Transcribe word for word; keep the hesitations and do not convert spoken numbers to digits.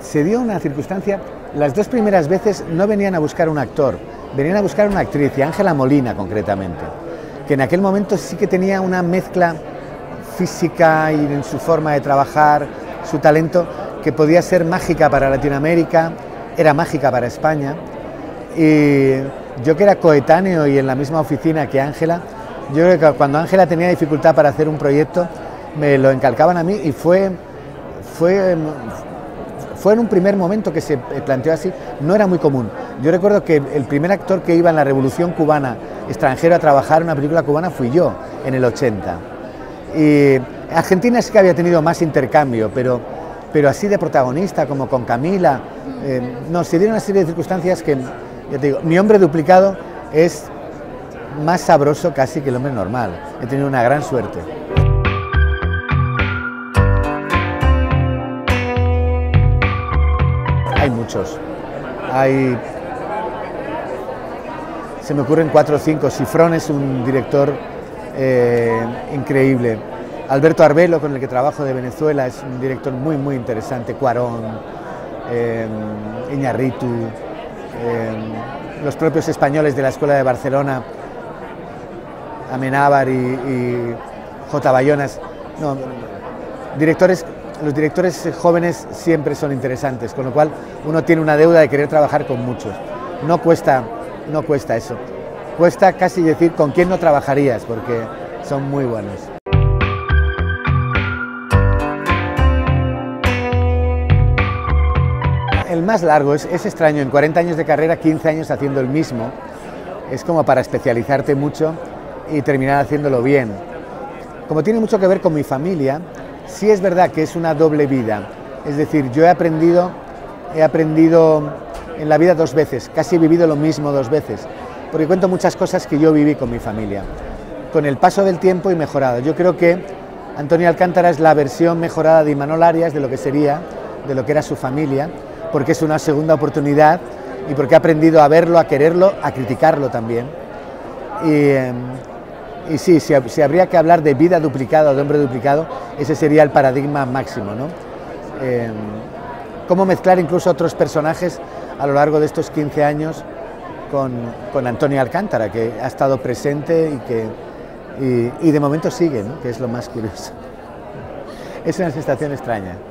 se dio una circunstancia, las dos primeras veces no venían a buscar un actor, venían a buscar una actriz, y Ángela Molina concretamente, que en aquel momento sí que tenía una mezcla física y en su forma de trabajar, su talento, que podía ser mágica para Latinoamérica, era mágica para España, y yo que era coetáneo y en la misma oficina que Ángela, yo creo que cuando Ángela tenía dificultad para hacer un proyecto, me lo encalcaban a mí y fue, fue, fue en un primer momento que se planteó así, no era muy común. Yo recuerdo que el primer actor que iba en la Revolución Cubana extranjero a trabajar en una película cubana fui yo, en el ochenta. Y Argentina sí que había tenido más intercambio, pero, pero así de protagonista, como con Camila, eh, no, se dieron una serie de circunstancias que, ya te digo, mi hombre duplicado es más sabroso casi que el hombre normal. He tenido una gran suerte. Hay muchos. Hay... Se me ocurren cuatro o cinco. Cifrón es un director eh, increíble. Alberto Arbelo, con el que trabajo de Venezuela, es un director muy, muy interesante. Cuarón, eh, Iñárritu, eh, los propios españoles de la Escuela de Barcelona, Amenábar y, y J. Bayonas. No, directores, los directores jóvenes siempre son interesantes, con lo cual uno tiene una deuda de querer trabajar con muchos. No cuesta, no cuesta eso. Cuesta casi decir con quién no trabajarías, porque son muy buenos. El más largo, es, es extraño, en cuarenta años de carrera, quince años haciendo el mismo, es como para especializarte mucho y terminar haciéndolo bien. Como tiene mucho que ver con mi familia, sí es verdad que es una doble vida, es decir, yo he aprendido, he aprendido en la vida dos veces, casi he vivido lo mismo dos veces, porque cuento muchas cosas que yo viví con mi familia, con el paso del tiempo y mejorado. Yo creo que Antonio Alcántara es la versión mejorada de Imanol Arias, de lo que sería, de lo que era su familia, porque es una segunda oportunidad y porque he aprendido a verlo, a quererlo, a criticarlo también. Y, eh, y sí, si, si habría que hablar de vida duplicada o de hombre duplicado, ese sería el paradigma máximo, ¿no? Eh, cómo mezclar incluso otros personajes a lo largo de estos quince años con, con Antonio Alcántara, que ha estado presente y que y, y de momento sigue, ¿no? Que es lo más curioso. Es una sensación extraña.